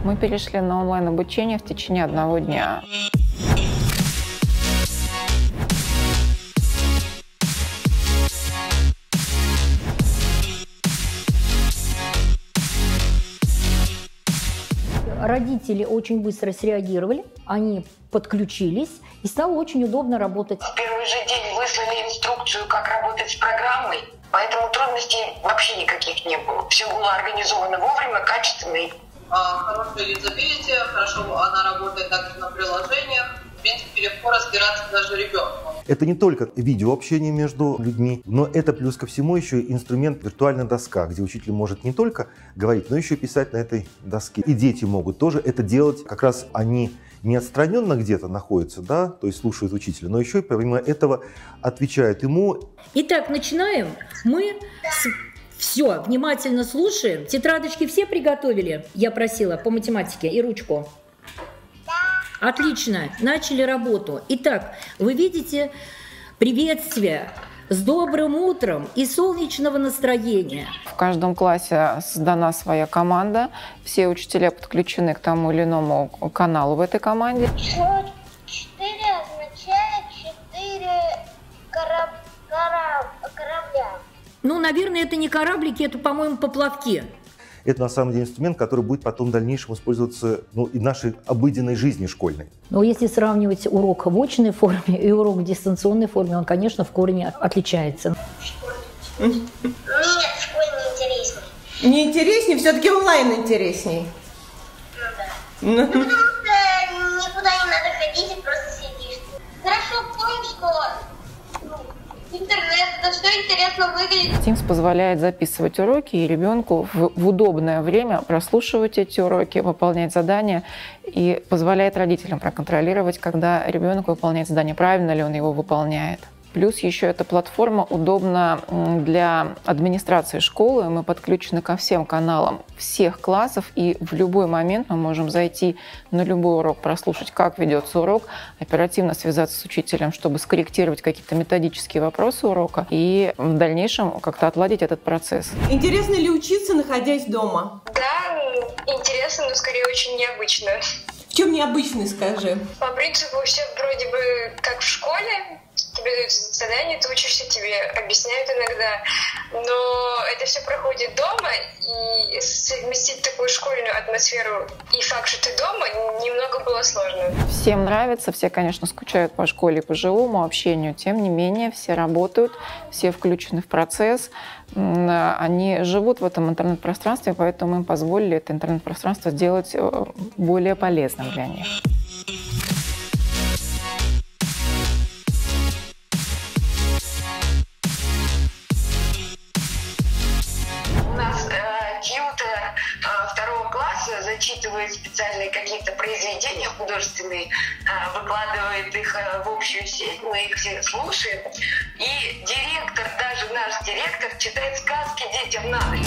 Мы перешли на онлайн-обучение в течение 1 дня. Родители очень быстро среагировали, они подключились, и стало очень удобно работать. В первый же день выслали инструкцию, как работать с программой, поэтому трудностей вообще никаких не было. Все было организовано вовремя, качественно. Хорошая юзабилити, хорошо она работает также на приложениях. В принципе, легко разбираться даже ребенку. Это не только видеообщение между людьми, но это плюс ко всему еще инструмент виртуальная доска, где учитель может не только говорить, но еще и писать на этой доске. И дети могут тоже это делать. Как раз они не отстраненно где-то находятся, да, то есть слушают учителя, но еще и помимо этого отвечают ему. Итак, начинаем. Все, внимательно слушаем. Тетрадочки все приготовили? Я просила по математике и ручку. Отлично, начали работу. Итак, вы видите приветствие с добрым утром и солнечного настроения. В каждом классе создана своя команда. Все учителя подключены к тому или иному каналу в этой команде. Число 4 означает 4 корабля. Ну, наверное, это не кораблики, это, по-моему, поплавки. Это на самом деле инструмент, который будет потом в дальнейшем использоваться и в нашей обыденной жизни школьной. Но если сравнивать урок в очной форме и урок в дистанционной форме, он, конечно, в корне отличается. Нет, в школе не интересней. Не интересней? Все-таки онлайн интересней. Ну да. Потому что никуда не надо ходить и просто сидишь. Хорошо в том, что интернет, это все интересно выглядит. Teams позволяет записывать уроки и ребенку в удобное время прослушивать эти уроки, выполнять задания и позволяет родителям проконтролировать, когда ребенок выполняет задание, правильно ли он его выполняет. Плюс еще эта платформа удобна для администрации школы. Мы подключены ко всем каналам всех классов, и в любой момент мы можем зайти на любой урок, прослушать, как ведется урок, оперативно связаться с учителем, чтобы скорректировать какие-то методические вопросы урока и в дальнейшем как-то отладить этот процесс. Интересно ли учиться, находясь дома? Да, интересно, но скорее очень необычно. В чем необычный, скажи? По принципу все вроде бы как в школе. Тебе дают задание, ты учишься, тебе объясняют иногда, но это все проходит дома, и совместить такую школьную атмосферу и факт, что ты дома, немного было сложно. Всем нравится, все, конечно, скучают по школе и по живому общению, тем не менее все работают, все включены в процесс, они живут в этом интернет-пространстве, поэтому им позволили это интернет-пространство сделать более полезным для них. Тьютор 2 класса зачитывает специальные какие-то произведения художественные, выкладывает их в общую сеть, мы их все слушаем. И директор, даже наш директор, читает сказки детям на ночь.